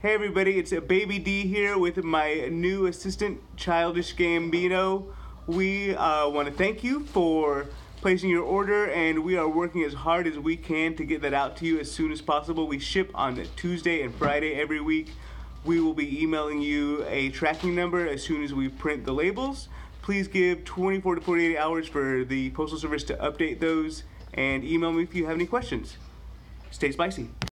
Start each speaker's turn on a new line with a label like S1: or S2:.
S1: Hey everybody, it's Baby D here with my new assistant, Childish Gambino. We want to thank you for placing your order, and we are working as hard as we can to get that out to you as soon as possible. We ship on Tuesday and Friday every week. We will be emailing you a tracking number as soon as we print the labels. Please give 24 to 48 hours for the Postal Service to update those, and email me if you have any questions. Stay spicy.